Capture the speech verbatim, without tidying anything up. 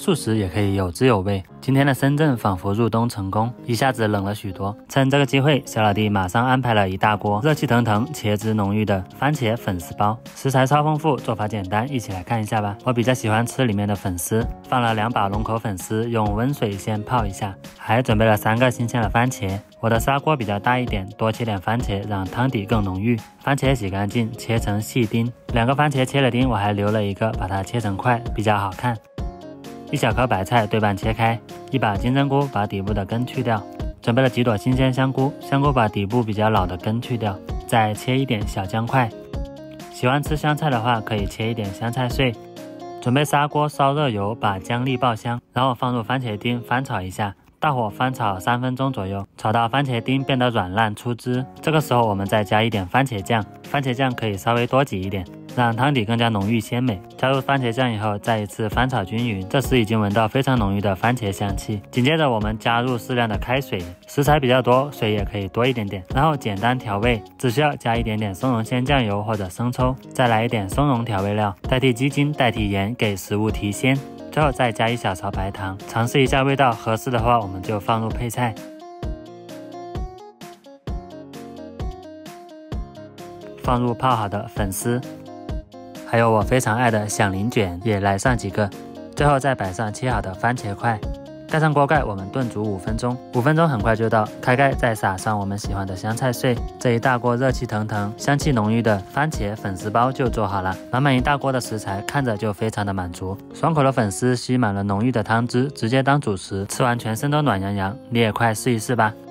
素食也可以有滋有味。今天的深圳仿佛入冬成功，一下子冷了许多。趁这个机会，小老弟马上安排了一大锅热气腾腾、茄汁浓郁的番茄粉丝包，食材超丰富，做法简单，一起来看一下吧。我比较喜欢吃里面的粉丝，放了两把龙口粉丝，用温水先泡一下，还准备了三个新鲜的番茄。我的砂锅比较大一点，多切点番茄，让汤底更浓郁。番茄洗干净，切成细丁。两个番茄切了丁，我还留了一个，把它切成块，比较好看。一小颗白菜对半切开，一把金针菇把底部的根去掉，准备了几朵新鲜香菇，香菇把底部比较老的根去掉，再切一点小姜块。喜欢吃香菜的话，可以切一点香菜碎。准备砂锅烧热油，把姜粒爆香，然后放入番茄丁翻炒一下。大火翻炒三分钟左右，炒到番茄丁变得软烂出汁。这个时候我们再加一点番茄酱，番茄酱可以稍微多挤一点，让汤底更加浓郁鲜美。加入番茄酱以后，再一次翻炒均匀。这时已经闻到非常浓郁的番茄香气。紧接着我们加入适量的开水，食材比较多，水也可以多一点点。然后简单调味，只需要加一点点松茸鲜酱油或者生抽，再来一点松茸调味料，代替鸡精，代替盐，给食物提鲜。最后再加一小勺白糖，尝试一下味道，合适的话我们就放入配菜。放入泡好的粉丝，还有我非常爱的响铃卷也来上几个，最后再摆上切好的番茄块。盖上锅盖，我们炖煮五分钟，五分钟很快就到。开盖，再撒上我们喜欢的香菜碎，这一大锅热气腾腾、香气浓郁的番茄粉丝包就做好了。满满一大锅的食材，看着就非常的满足。爽口的粉丝吸满了浓郁的汤汁，直接当主食，吃完全身都暖洋洋。你也快试一试吧。